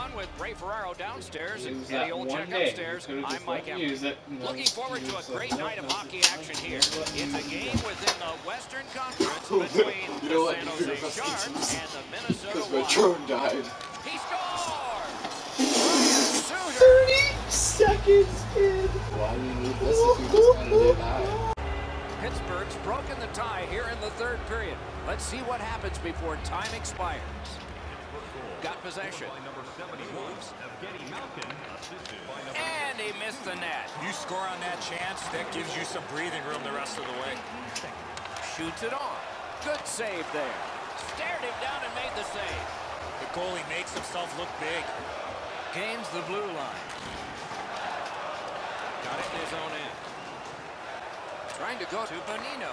on with Ray Ferraro downstairs and Eddie Olczyk upstairs. I'm Mike Emmer. Looking forward to a great night of hockey action here. It's a game within the Western Conference between the San Jose Sharks and the Minnesota Wild. Drone died. He scored! 30 seconds in. Why do you need this if you just ended it out? Pittsburgh's broken the tie here in the third period. Let's see what happens before time expires. Got possession. And he missed the net. You score on that chance, that gives you some breathing room the rest of the way. Shoots it on. Good save there. Stared him down and made the save. The goalie makes himself look big. Gains the blue line. Got it in his own end. Trying to go to Bonino.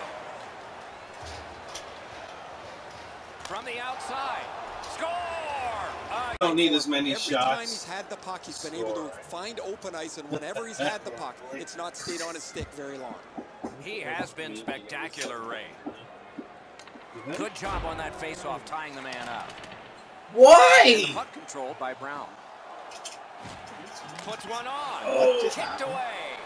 From the outside. Score! Don't need as many shots. Every time he's had the puck, he's been able to find open ice, and whenever he's had the puck, it's not stayed on his stick very long. He has been spectacular, Ray. Good job on that face-off, tying the man up. Why? Puck controlled by Brown. Puts one on. Kicked away.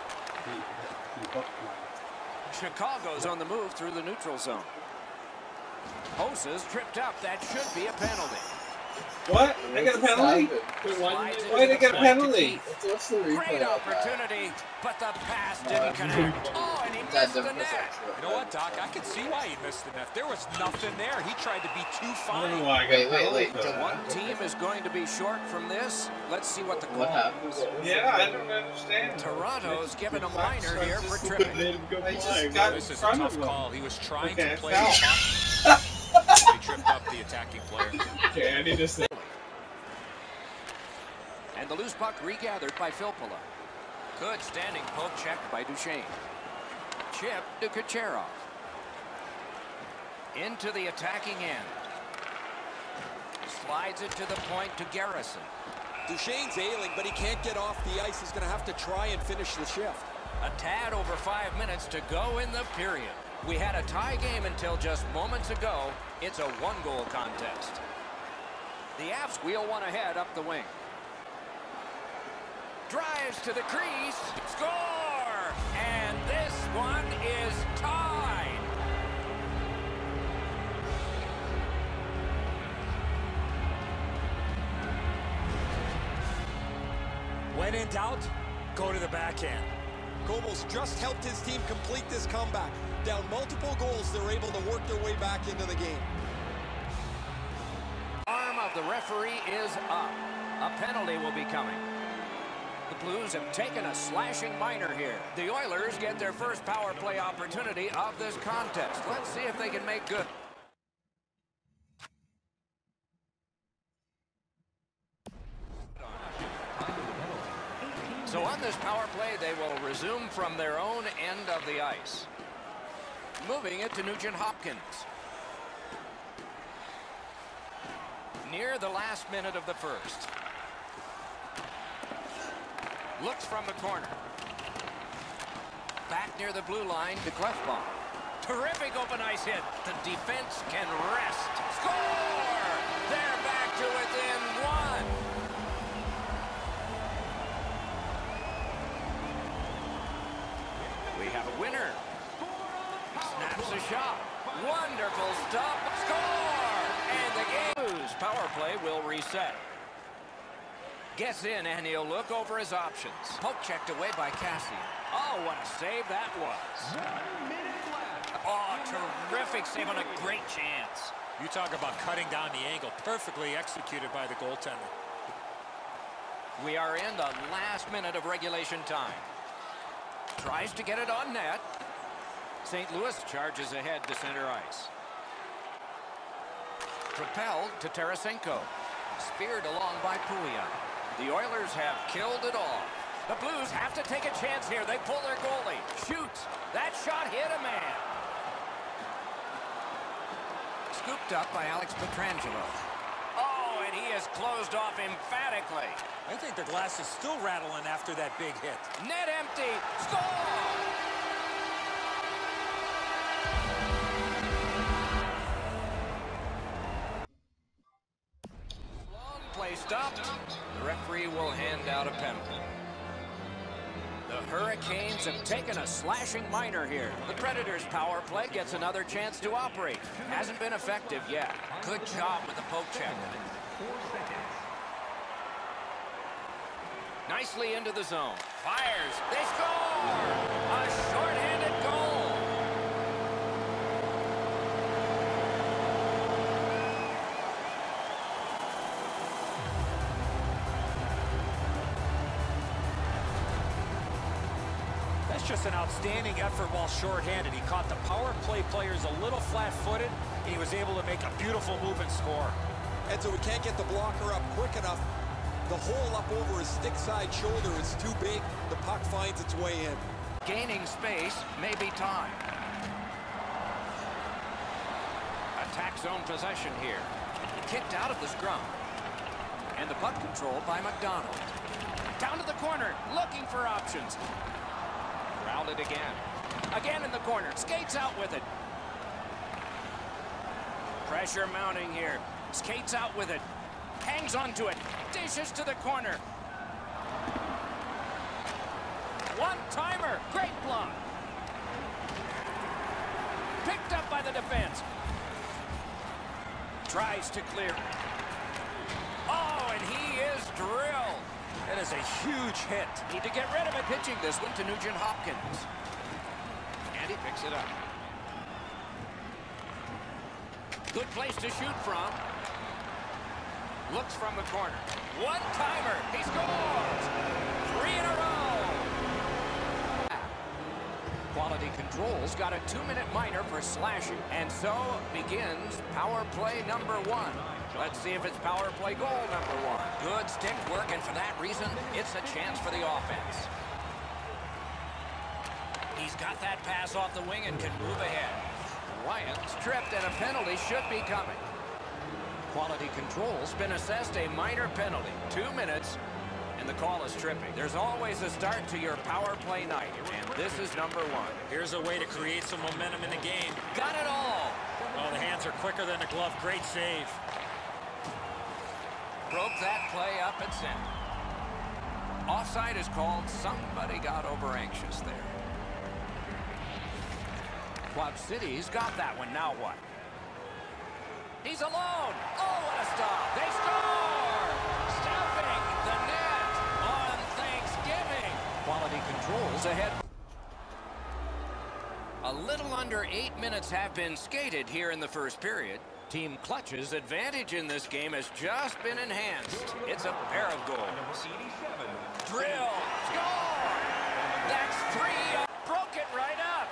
Chicago's on the move through the neutral zone. Hoses tripped up. That should be a penalty. What? I got a penalty? Why did I get a penalty? Great opportunity, but the pass didn't connect. Oh, and he missed the net. You know what, Doc? I could see why he missed the net. There was nothing there. He tried to be too I don't know fine. why I got a penalty. One team is going to be short from this. Let's see what the call is. Yeah, I don't understand. Toronto's given a minor here for tripping. I just got in This is a front of tough him. call. He was trying Okay, to play foul. the puck. He tripped up the attacking player. Okay, I need to say. And the loose puck regathered by Filppula. Good standing poke check by Duchesne. Chip to Kucherov. Into the attacking end. Slides it to the point to Garrison. Duchesne's ailing, but he can't get off the ice. He's going to have to try and finish the shift. A tad over 5 minutes to go in the period. We had a tie game until just moments ago. It's a one-goal contest. The Avs wheel one ahead up the wing. Drives to the crease. Score! And this one is tied. When in doubt, go to the backhand. Como's just helped his team complete this comeback. Down multiple goals, they're able to work their way back into the game. Arm of the referee is up. A penalty will be coming. The Blues have taken a slashing minor here. The Oilers get their first power play opportunity of this contest. Let's see if they can make good. So on this power play, they will resume from their own end of the ice. Moving it to Nugent Hopkins. Near the last minute of the first. Looks from the corner. Back near the blue line to Klefbom. Terrific open ice hit. The defense can rest. Score! They're back to within one. We have a winner. Snaps a shot. Wonderful stop. Score! And the game's power play will reset. Gets in, and he'll look over his options. Poke checked away by Cassian. Oh, what a save that was. Oh, terrific save on a great chance. You talk about cutting down the angle. Perfectly executed by the goaltender. We are in the last minute of regulation time. Tries to get it on net. St. Louis charges ahead to center ice. Propelled to Tarasenko. Speared along by Pouliot. The Oilers have killed it all. The Blues have to take a chance here. They pull their goalie. Shoots. That shot hit a man. Scooped up by Alex Pietrangelo. Oh, and he is closed off emphatically. I think the glass is still rattling after that big hit. Net empty. Score! Long play stopped. The referee will hand out a penalty. The Hurricanes have taken a slashing minor here. The Predators' power play gets another chance to operate. Hasn't been effective yet. Good job with the poke check. Nicely into the zone. Fires. They score! A shorthanded goal. That's just an outstanding effort while shorthanded. He caught the power play players a little flat-footed, and he was able to make a beautiful move and score. And so we can't get the blocker up quick enough. The hole up over his stick side shoulder is too big. The puck finds its way in. Gaining space, maybe time. Attack zone possession here. Kicked out of the scrum. And the puck controlled by McDonald. Down to the corner, looking for options. Routed again. Again in the corner, skates out with it. Pressure mounting here. Skates out with it. Hangs onto it. Dishes to the corner. One-timer. Great block. Picked up by the defense. Tries to clear. Oh, and he is drilled. That is a huge hit. Need to get rid of it. Pitching this one to Nugent Hopkins. And he picks it up. Good place to shoot from. Looks from the corner. One-timer. He scores! 3 in a row. Quality Control's got a 2-minute minor for slashing. And so begins power play number 1. Let's see if it's power play goal number 1. Good stick work, and for that reason, it's a chance for the offense. He's got that pass off the wing and can move ahead. Wyant's tripped, and a penalty should be coming. Quality Control's been assessed a minor penalty. 2 minutes, and the call is tripping. There's always a start to your power play night, and this is number 1. Here's a way to create some momentum in the game. Got it all. Oh, the hands are quicker than the glove. Great save. Broke that play up and center. Offside is called. Somebody got over anxious there. Quad City's got that one. Now what? He's alone. Oh, what a stop. They score! Stuffing the net on Thanksgiving. Quality Control's ahead. A little under 8 minutes have been skated here in the first period. Team Clutch's advantage in this game has just been enhanced. It's a pair of goals. Drill. Score! That's 3. Broke it right up.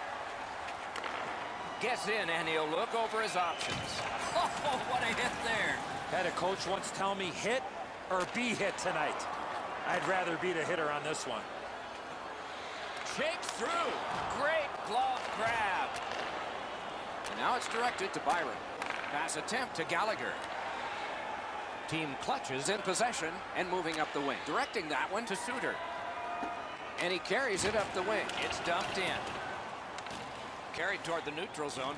Gets in, and he'll look over his options. Oh, what a hit there. Had a coach once tell me, hit or be hit tonight. I'd rather be the hitter on this one. Shakes through. Great glove grab. And now it's directed to Byron. Pass attempt to Gallagher. Team Clutches in possession and moving up the wing. Directing that one to Suter. And he carries it up the wing. It's dumped in. Carried toward the neutral zone.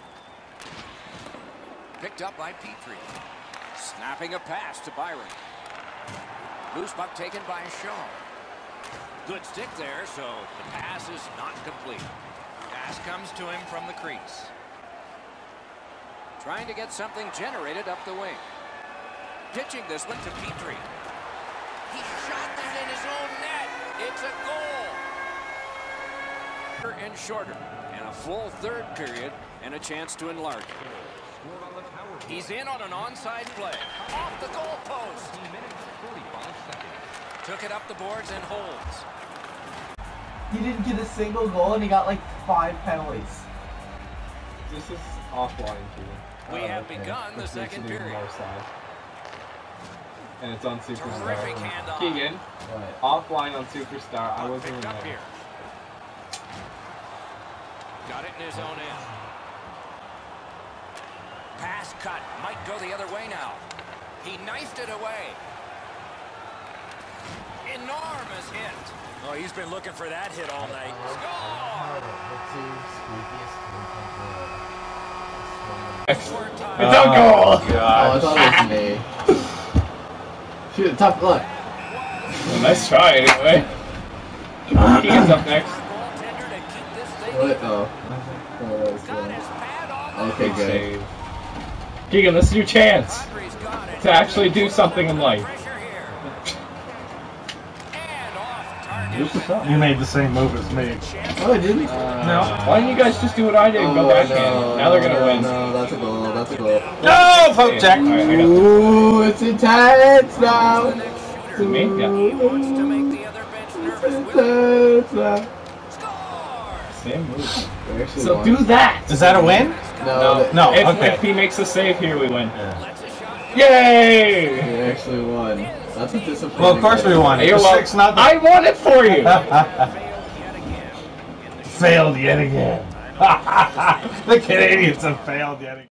Picked up by Petrie. Snapping a pass to Byron. Loose puck taken by Shaw. Good stick there, so the pass is not complete. Pass comes to him from the crease. Trying to get something generated up the wing. Pitching this one to Petrie. He shot that in his own net. It's a goal. And shorter. And a full third period and a chance to enlarge it. He's in on an onside play. Off the goal post. Took it up the boards and holds. He didn't get a single goal and he got like 5 penalties. This is offline too. We have begun the second period. And it's on Superstar. Terrific handoff. Keegan, offline on Superstar. I wasn't in up there. here. Got it in his own end. Pass cut. Might go the other way now. He knifed it away. Enormous hit. Oh, he's been looking for that hit all night. Score! It's a goal! God. Oh, I thought it was me. Shoot, tough look. Nice try, anyway. Keegan's up next. What? Oh. Okay, good. Save. Keegan, this is your chance to actually do something in life. You made the same move as me. Oh, I didn't? No. Why didn't you guys just do what I did and go backhand? Now they're gonna win. No, that's a goal. That's a goal. No, poke check. Right, Ooh, it's intense now. Me? Yeah. Intense now. Same move. We actually So won. do that! Is that a win? No, No, If okay. he makes a save here, we win. we Yay! actually won. That's a disappointing. Well, of course we won. You're It was welcome. 6-0. I won it for you! Failed yet again. The Canadians have failed yet again.